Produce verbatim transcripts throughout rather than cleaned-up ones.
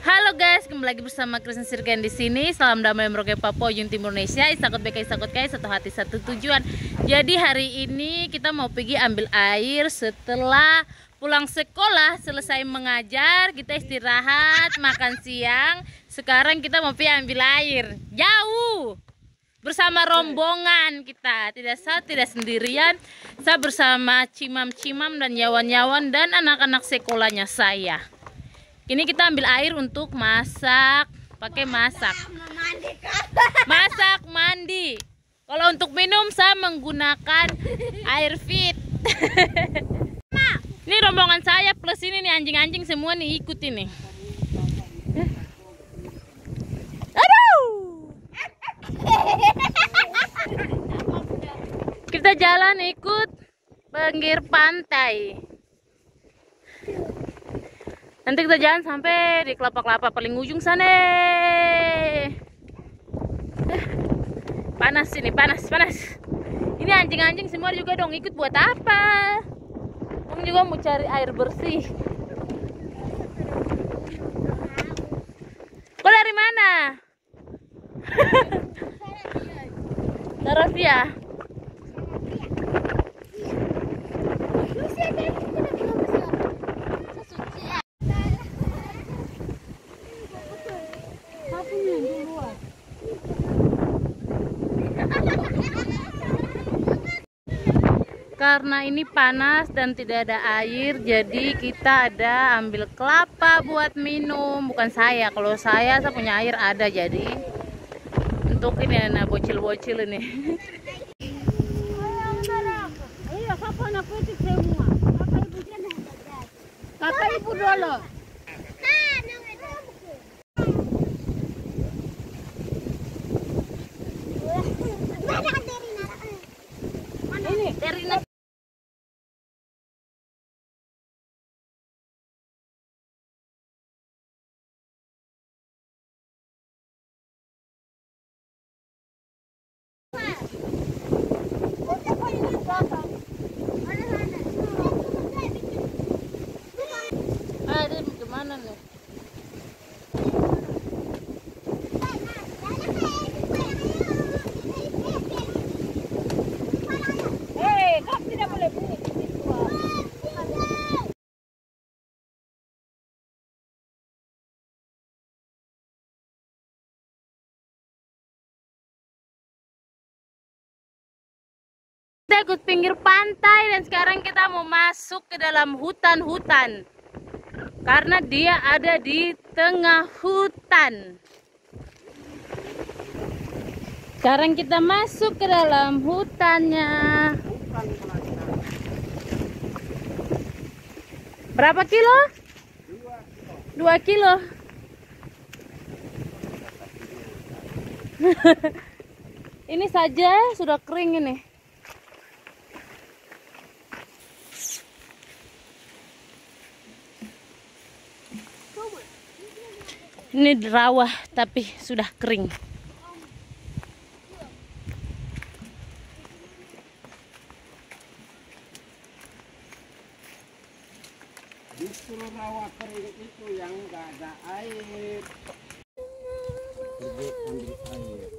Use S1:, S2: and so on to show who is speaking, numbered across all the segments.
S1: Halo guys, kembali lagi bersama Kristen Sirken di sini. Salam damai Merauke Papua, Ujung Timur Indonesia. Isakut B K Isakut K, satu hati satu tujuan. Jadi hari ini kita mau pergi ambil air setelah pulang sekolah, selesai mengajar, kita istirahat, makan siang. Sekarang kita mau pergi ambil air. Jauh. Bersama rombongan kita, tidak saya tidak sendirian. Saya bersama cimam-cimam dan nyawan-nyawan dan anak-anak sekolahnya saya. Ini kita ambil air untuk masak, pakai masak. Masak, mandi. Kalau untuk minum saya menggunakan air fit. Ini rombongan saya plus ini nih anjing-anjing semua nih ikut ini. Aduh. Kita jalan ikut pinggir pantai. Nanti kita jalan sampai di kelapa-kelapa paling ujung sana. Eh, panas ini, panas, panas. Ini anjing-anjing semua juga dong ikut buat apa? Kamu juga mau cari air bersih. Kau dari mana? Tarafia. Karena ini panas dan tidak ada air, jadi kita ada ambil kelapa buat minum. Bukan saya, kalau saya saya punya air ada, jadi untuk ini anak bocil-bocil ini. Kakak ibu dulu. Ini dari ah, dia gimana nih? Hei, kau tidak boleh bunyi. Kita ikut pinggir pantai dan sekarang kita mau masuk ke dalam hutan-hutan. Karena dia ada di tengah hutan. Sekarang kita masuk ke dalam hutannya. Berapa kilo? Dua kilo. Ini saja sudah kering ini. Ini rawa tapi sudah kering.
S2: Justru rawa kering itu yang nggak ada air. Pergi ambil air.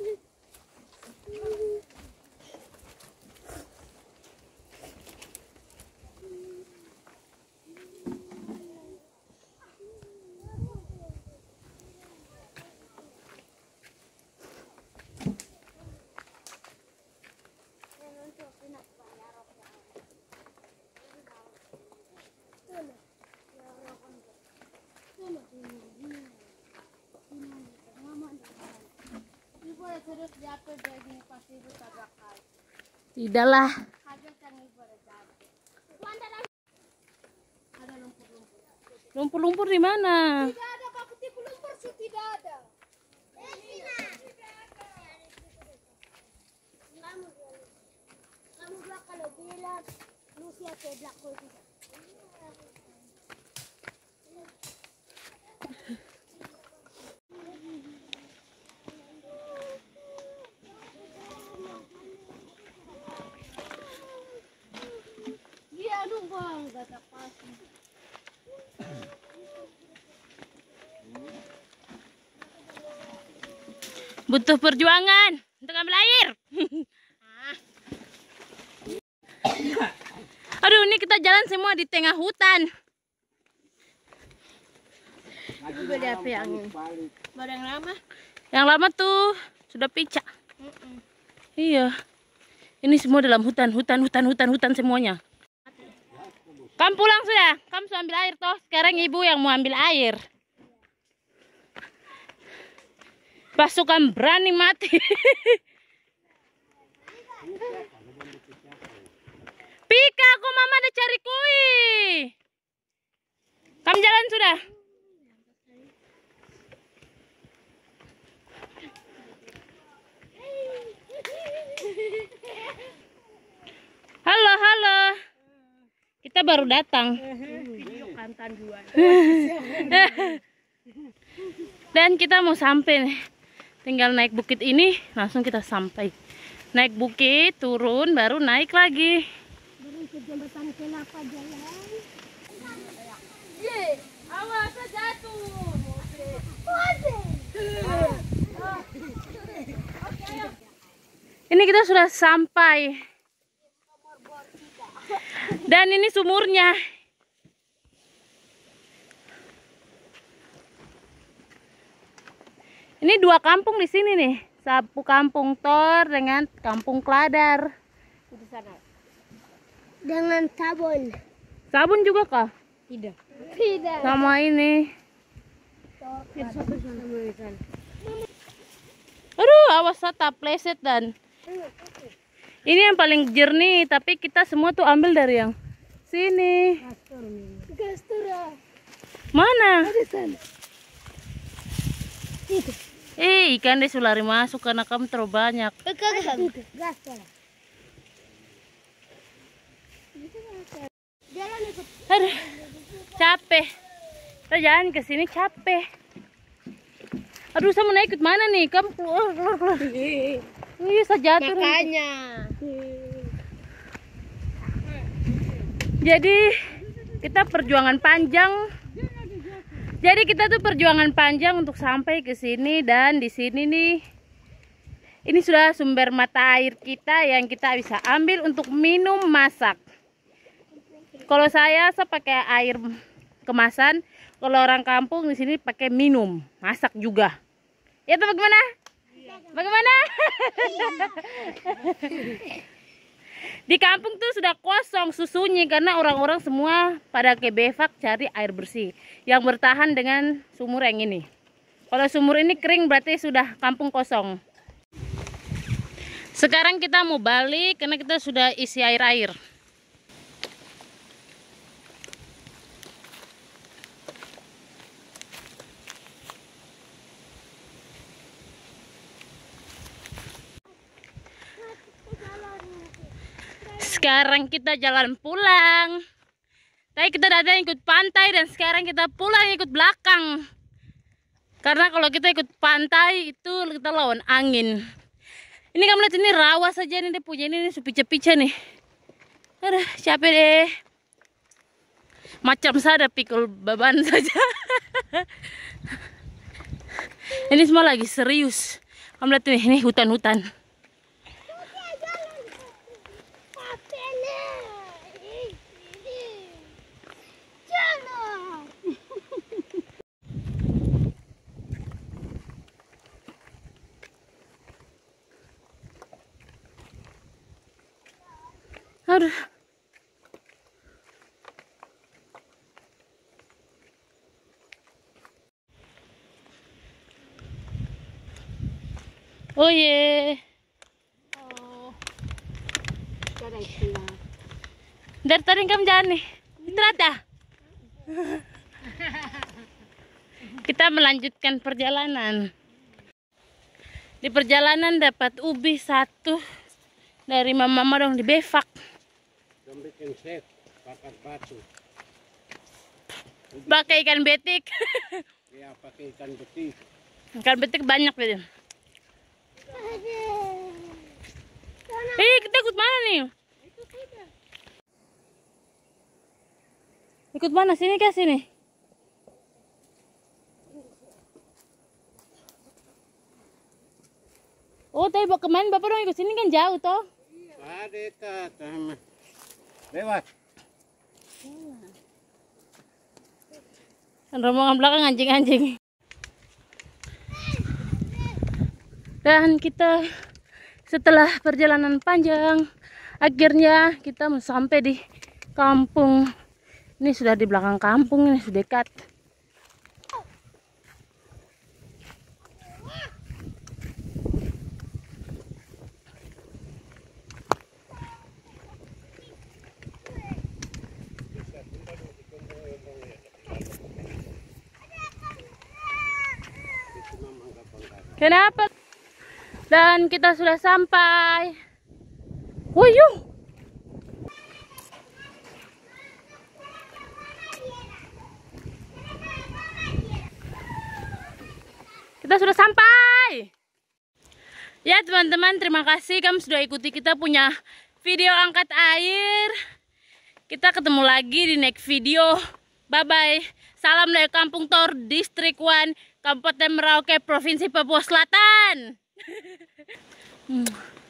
S1: Tidaklah. Lumpur-lumpur di mana?
S3: Tidak ada, Pak Putih, lumpur sih tidak ada. Kamu kamu bilang kalau bilang Lucia sebelah kau tidak. Dia numpang kata pas.
S1: Butuh perjuangan untuk ambil air. Aduh, ini kita jalan semua di tengah hutan.
S3: Beda apa yang Beda yang lama?
S1: Yang lama tuh sudah picak. Iya. Ini semua dalam hutan, hutan, hutan, hutan, hutan semuanya. Kamu pulang sudah? Kamu sudah ambil air toh? Sekarang ibu yang mau ambil air. Pasukan berani mati. Pika, aku mama ada cari kue. Kamu jalan sudah? Halo, halo. Kita baru datang. Dan kita mau sampai nih. Tinggal naik bukit ini, langsung kita sampai. Naik bukit, turun, baru naik lagi.
S3: Turun ke jembatan Kelapa jalan.
S1: Awas jatuh. Ini kita sudah sampai. Dan ini sumurnya. Ini dua kampung di sini nih. Satu kampung Tor dengan kampung Kladar.
S3: Di sana. Dengan sabun.
S1: Sabun juga kah?
S3: Tidak. Tidak.
S1: Sama ini. Aduh, awas tak pleset dan. Ini yang paling jernih, tapi kita semua tuh ambil dari yang sini.
S3: Gastura.
S1: Mana?
S3: Di sana. Itu.
S1: Eh, ikan deh sulari masuk karena kamu terlalu banyak.
S3: Gastura. Jalan ikut.
S1: Aduh, capek. Kita jalan ke sini capek. Aduh, saya mau naik ikut mana nih? Kamu keluar, keluar, keluar. Ih, saya jatuh.
S3: Makanya.
S1: Jadi kita perjuangan panjang. Jadi kita tuh perjuangan panjang untuk sampai ke sini, dan di sini nih ini sudah sumber mata air kita yang kita bisa ambil untuk minum, masak. Kalau saya saya pakai air kemasan, kalau orang kampung di sini pakai minum, masak juga. Ya tuh bagaimana? Bagaimana? Di kampung tuh sudah kosong susunya karena orang-orang semua pada ke befak cari air bersih yang bertahan dengan sumur yang ini. Kalau sumur ini kering berarti sudah kampung kosong. Sekarang kita mau balik karena kita sudah isi air-air. Sekarang kita jalan pulang. Tadi kita datang ikut pantai dan sekarang kita pulang ikut belakang. Karena kalau kita ikut pantai itu kita lawan angin. Ini kamu lihat ini rawa saja nih dia punya ini, ini pica-pica nih. Aduh, capek deh. Macam saya ada pikul beban saja. Ini semua lagi serius. Kamu lihat nih, ini hutan-hutan. Aduh. Oh ye.
S3: Oh. Cara istilah.
S1: Dari tadi kamu jalan nih. Ternyata. Kita melanjutkan perjalanan. Di perjalanan dapat ubi satu dari mama dong di befak.
S2: Bikin set, pakai batu.
S1: Pakai ikan betik.
S2: Ya, pakai ikan betik.
S1: Ikan betik banyak gitu. Eh, kita ikut mana nih? Ikut mana? Sini kah sini? Oh, tapi bawa kemarin Bapak dong ikut sini kan jauh toh?
S2: Ada dekat. sama. Lewat.
S1: Rombongan belakang anjing-anjing. Dan kita setelah perjalanan panjang, akhirnya kita mau sampai di kampung. Ini sudah di belakang kampung, ini sudah dekat. Kenapa? Dan kita sudah sampai. Wuyuh. Kita sudah sampai. Ya teman-teman, terima kasih kamu sudah ikuti kita punya video angkat air. Kita ketemu lagi di next video. Bye bye. Salam dari Kampung Tor, Distrik One, Kabupaten Merauke, Provinsi Papua Selatan. hmm.